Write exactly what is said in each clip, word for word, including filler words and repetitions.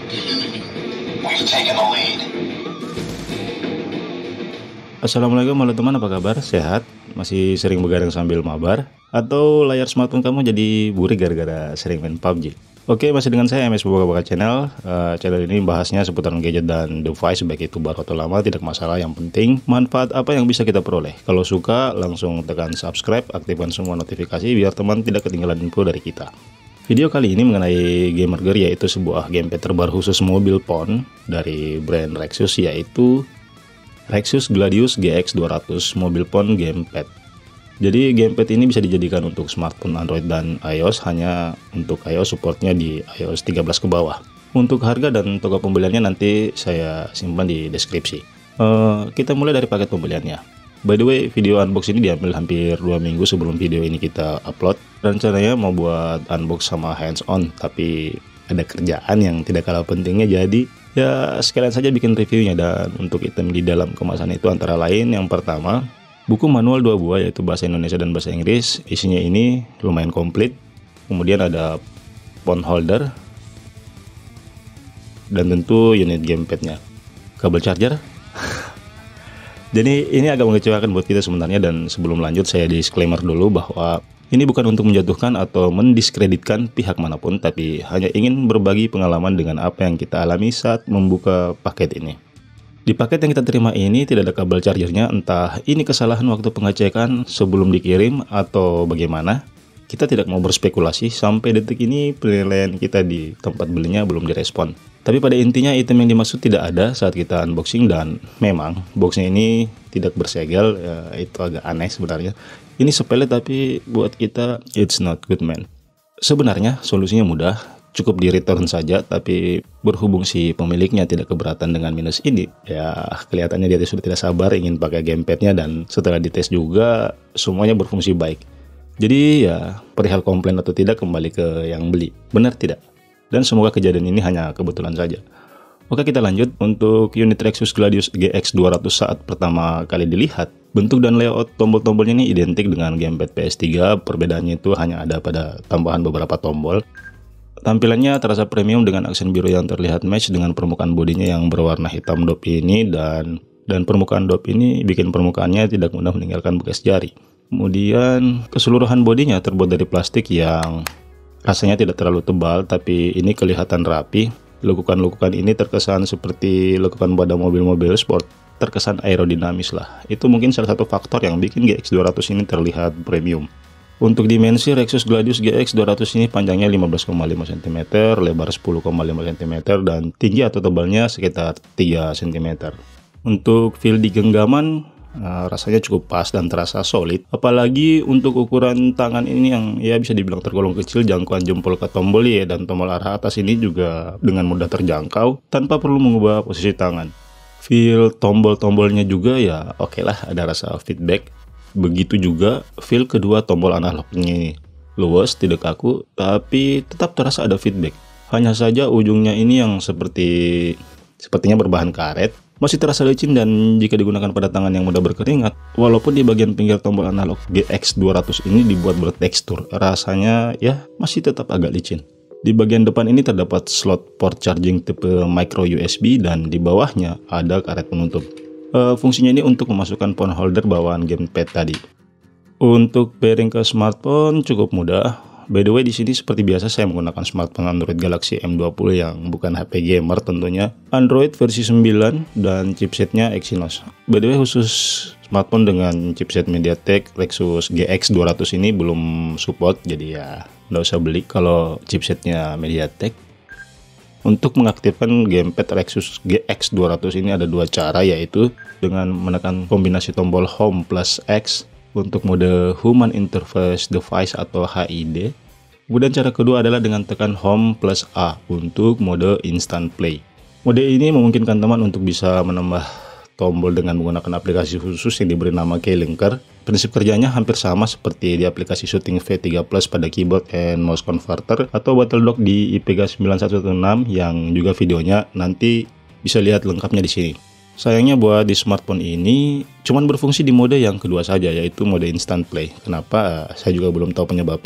We've taken the lead. Assalamualaikum halo teman, apa kabar? Sehat? Masih sering begadang sambil mabar? Atau layar smartphone kamu jadi burik gara-gara sering main P U B G? Oke, masih dengan saya M S Boga-Boga Channel. uh, Channel ini bahasnya seputaran gadget dan device, baik itu baru atau lama, tidak masalah. Yang penting manfaat apa yang bisa kita peroleh. Kalau suka langsung tekan subscribe, aktifkan semua notifikasi biar teman tidak ketinggalan info dari kita. Video kali ini mengenai Gamer Gear, yaitu sebuah gamepad terbaru khusus mobil phone dari brand Rexus, yaitu Rexus Gladius G X dua ratus Mobile Phone Gamepad. Jadi gamepad ini bisa dijadikan untuk smartphone Android dan iOS, hanya untuk iOS supportnya di iOS tiga belas ke bawah. Untuk harga dan toko pembeliannya nanti saya simpan di deskripsi. Uh, kita mulai dari paket pembeliannya. By the way, video unbox ini diambil hampir dua minggu sebelum video ini kita upload. Rencananya mau buat unbox sama hands on, tapi ada kerjaan yang tidak kalah pentingnya, jadi ya sekalian saja bikin reviewnya. Dan untuk item di dalam kemasan itu antara lain, yang pertama buku manual dua buah, yaitu bahasa Indonesia dan bahasa Inggris. Isinya ini lumayan komplit. Kemudian ada phone holder, dan tentu unit gamepadnya, kabel charger. Jadi ini agak mengecewakan buat kita sebenarnya. Dan sebelum lanjut, saya disclaimer dulu bahwa ini bukan untuk menjatuhkan atau mendiskreditkan pihak manapun, tapi hanya ingin berbagi pengalaman dengan apa yang kita alami saat membuka paket ini. Di paket yang kita terima ini tidak ada kabel chargernya, entah ini kesalahan waktu pengecekan sebelum dikirim atau bagaimana. Kita tidak mau berspekulasi, sampai detik ini penilaian kita di tempat belinya belum direspon. Tapi pada intinya item yang dimaksud tidak ada saat kita unboxing, dan memang boxnya ini tidak bersegel, ya, itu agak aneh sebenarnya. Ini sepele tapi buat kita it's not good, man. Sebenarnya solusinya mudah, cukup di return saja, tapi berhubung si pemiliknya tidak keberatan dengan minus ini, ya kelihatannya dia sudah tidak sabar ingin pakai gamepadnya, dan setelah dites juga semuanya berfungsi baik. Jadi ya perihal komplain atau tidak kembali ke yang beli, benar tidak? Dan semoga kejadian ini hanya kebetulan saja. Oke, kita lanjut. Untuk unit Rexus Gladius G X dua ratus saat pertama kali dilihat, bentuk dan layout tombol-tombolnya ini identik dengan gamepad P S tiga. Perbedaannya itu hanya ada pada tambahan beberapa tombol. Tampilannya terasa premium dengan aksen biru yang terlihat match dengan permukaan bodinya yang berwarna hitam dop ini, dan dan permukaan dop ini bikin permukaannya tidak mudah meninggalkan bekas jari. Kemudian keseluruhan bodinya terbuat dari plastik yang rasanya tidak terlalu tebal, tapi ini kelihatan rapi. Lekukan-lekukan ini terkesan seperti lekukan pada mobil-mobil sport, terkesan aerodinamis lah. Itu mungkin salah satu faktor yang bikin G X dua ratus ini terlihat premium. Untuk dimensi, Rexus Gladius G X dua ratus ini panjangnya lima belas koma lima sentimeter, lebar sepuluh koma lima sentimeter, dan tinggi atau tebalnya sekitar tiga sentimeter. Untuk feel di genggaman, Nah, rasanya cukup pas dan terasa solid. Apalagi untuk ukuran tangan ini yang ya bisa dibilang tergolong kecil, jangkauan jempol ke tombol ya, dan tombol arah atas ini juga dengan mudah terjangkau tanpa perlu mengubah posisi tangan. Feel tombol-tombolnya juga ya oke okay lah, ada rasa feedback. Begitu juga feel kedua tombol analognya ini. Luas, tidak kaku, tapi tetap terasa ada feedback. Hanya saja ujungnya ini yang seperti sepertinya berbahan karet, masih terasa licin, dan jika digunakan pada tangan yang mudah berkeringat. Walaupun di bagian pinggir tombol analog G X dua ratus ini dibuat bertekstur, rasanya ya masih tetap agak licin. Di bagian depan ini terdapat slot port charging tipe micro U S B, dan di bawahnya ada karet penutup. E, fungsinya ini untuk memasukkan phone holder bawaan gamepad tadi. Untuk pairing ke smartphone cukup mudah. By the way, di sini seperti biasa saya menggunakan smartphone Android Galaxy M dua puluh yang bukan H P gamer tentunya. Android versi sembilan dan chipsetnya Exynos. By the way, khusus smartphone dengan chipset MediaTek Rexus G X dua ratus ini belum support, jadi ya nggak usah beli kalau chipsetnya MediaTek. Untuk mengaktifkan gamepad Rexus G X dua ratus ini ada dua cara, yaitu dengan menekan kombinasi tombol Home plus X untuk mode Human Interface Device atau H I D. Kemudian cara kedua adalah dengan tekan Home plus A untuk mode Instant Play. Mode ini memungkinkan teman untuk bisa menambah tombol dengan menggunakan aplikasi khusus yang diberi nama Keylinker. Prinsip kerjanya hampir sama seperti di aplikasi Shooting V tiga Plus pada keyboard and mouse converter, atau Battledock di I P G A sembilan satu satu enam yang juga videonya nanti bisa lihat lengkapnya di sini. Sayangnya buat di smartphone ini cuman berfungsi di mode yang kedua saja, yaitu mode Instant Play. Kenapa? Saya juga belum tahu penyebabnya.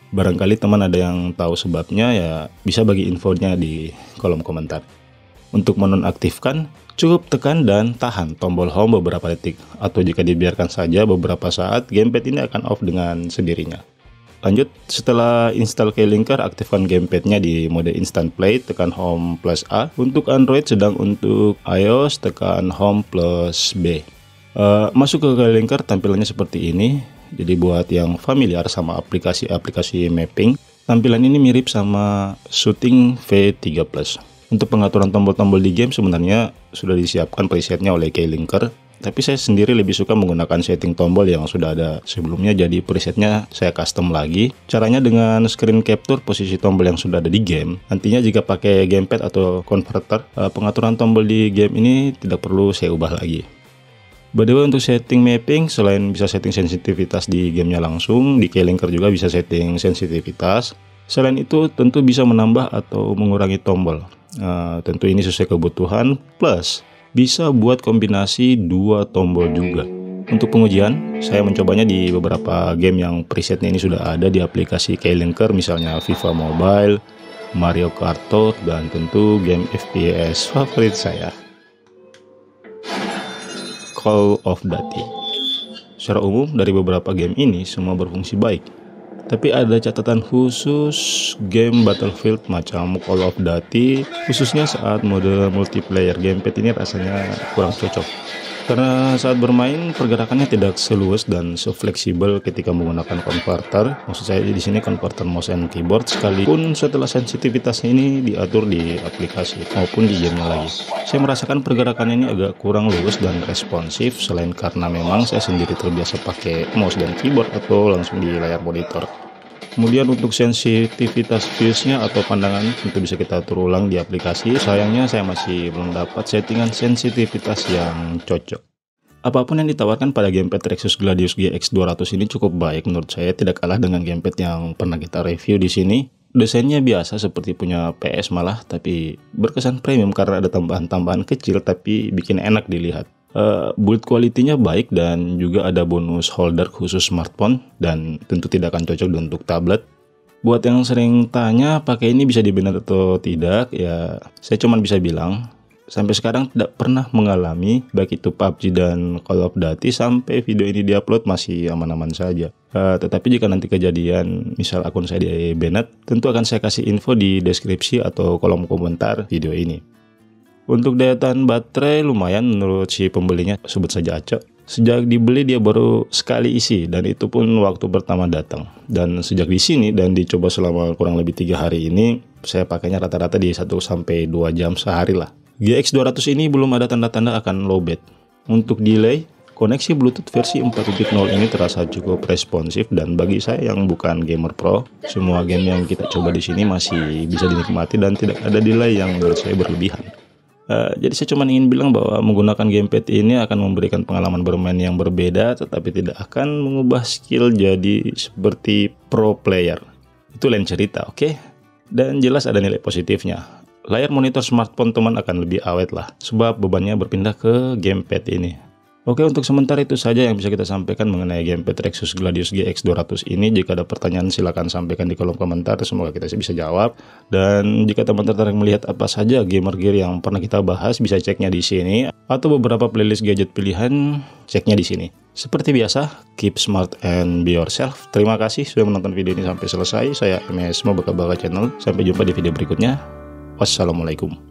Barangkali teman ada yang tahu sebabnya, ya bisa bagi infonya di kolom komentar. Untuk menonaktifkan, cukup tekan dan tahan tombol home beberapa detik, atau jika dibiarkan saja beberapa saat, gamepad ini akan off dengan sendirinya. Lanjut, setelah install Keylinker, aktifkan gamepadnya di mode instant play, tekan home plus A. Untuk Android, sedang untuk iOS, tekan home plus B. Uh, masuk ke Keylinker, tampilannya seperti ini. Jadi buat yang familiar sama aplikasi-aplikasi mapping, tampilan ini mirip sama Shooting V tiga plus. Untuk pengaturan tombol-tombol di game sebenarnya sudah disiapkan presetnya oleh Keylinker. Tapi saya sendiri lebih suka menggunakan setting tombol yang sudah ada sebelumnya, jadi presetnya saya custom lagi. Caranya dengan screen capture posisi tombol yang sudah ada di game. Nantinya jika pakai gamepad atau converter, pengaturan tombol di game ini tidak perlu saya ubah lagi. By the way, untuk setting mapping, selain bisa setting sensitivitas di gamenya langsung, di Keylinker juga bisa setting sensitivitas. Selain itu, tentu bisa menambah atau mengurangi tombol. Nah, tentu ini sesuai kebutuhan, plus bisa buat kombinasi dua tombol juga. Untuk pengujian, saya mencobanya di beberapa game yang presetnya ini sudah ada di aplikasi Keylinker, misalnya FIFA Mobile, Mario Kart Tour, dan tentu game F P S favorit saya, Call of Duty. Secara umum, dari beberapa game ini semua berfungsi baik. Tapi ada catatan khusus game Battlefield macam Call of Duty, khususnya saat mode multiplayer. Gamepad ini rasanya kurang cocok. Karena saat bermain pergerakannya tidak seluas dan sefleksibel ketika menggunakan converter. Maksud saya di sini converter mouse and keyboard, sekalipun setelah sensitivitasnya ini diatur di aplikasi maupun di gamenya lagi. Saya merasakan pergerakannya ini agak kurang luwes dan responsif, selain karena memang saya sendiri terbiasa pakai mouse dan keyboard atau langsung di layar monitor. Kemudian untuk sensitivitas viewsnya atau pandangan tentu bisa kita atur ulang di aplikasi. Sayangnya saya masih belum dapat settingan sensitivitas yang cocok. Apapun yang ditawarkan pada gamepad Rexus Gladius G X dua ratus ini cukup baik menurut saya, tidak kalah dengan gamepad yang pernah kita review di sini. Desainnya biasa seperti punya P S malah, tapi berkesan premium karena ada tambahan-tambahan kecil tapi bikin enak dilihat. Uh, build quality-nya baik dan juga ada bonus holder khusus smartphone dan tentu tidak akan cocok untuk tablet. Buat yang sering tanya pakai ini bisa di-ban atau tidak, ya saya cuma bisa bilang sampai sekarang tidak pernah mengalami, baik itu P U B G dan Call of Duty, sampai video ini diupload masih aman-aman saja. Uh, tetapi jika nanti kejadian misal akun saya di-ban, tentu akan saya kasih info di deskripsi atau kolom komentar video ini. Untuk daya tahan baterai lumayan menurut si pembelinya, sebut saja Acok. Sejak dibeli dia baru sekali isi, dan itu pun waktu pertama datang. Dan sejak di sini dan dicoba selama kurang lebih tiga hari ini, saya pakainya rata-rata di satu sampai dua jam sehari lah. G X dua ratus ini belum ada tanda-tanda akan lowbat. Untuk delay, koneksi Bluetooth versi empat titik nol ini terasa cukup responsif, dan bagi saya yang bukan gamer pro, semua game yang kita coba di sini masih bisa dinikmati dan tidak ada delay yang menurut saya berlebihan. Uh, jadi saya cuma ingin bilang bahwa menggunakan gamepad ini akan memberikan pengalaman bermain yang berbeda, tetapi tidak akan mengubah skill jadi seperti pro player. Itu lain cerita, oke? Okay? Dan jelas ada nilai positifnya. Layar monitor smartphone teman akan lebih awet lah, sebab bebannya berpindah ke gamepad ini. Oke, untuk sementara itu saja yang bisa kita sampaikan mengenai gamepad Rexus Gladius G X dua ratus ini. Jika ada pertanyaan silahkan sampaikan di kolom komentar, semoga kita bisa jawab. Dan jika teman tertarik melihat apa saja gamer gear yang pernah kita bahas, bisa ceknya di sini. Atau beberapa playlist gadget pilihan, ceknya di sini. Seperti biasa, keep smart and be yourself. Terima kasih sudah menonton video ini sampai selesai. Saya M S Mo Baka Baka Channel. Sampai jumpa di video berikutnya. Wassalamualaikum.